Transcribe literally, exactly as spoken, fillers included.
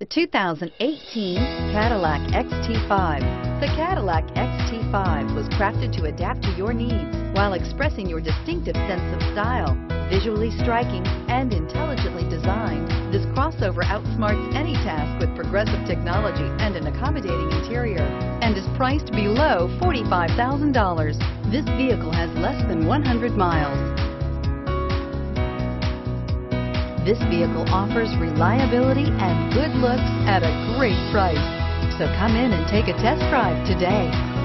two thousand eighteen Cadillac X T five. The Cadillac X T five was crafted to adapt to your needs while expressing your distinctive sense of style. Visually striking and intelligently designed, this crossover outsmarts any task with progressive technology and an accommodating interior, and is priced below forty-five thousand dollars. This vehicle has less than one hundred miles. This vehicle offers reliability and good looks at a great price. So come in and take a test drive today.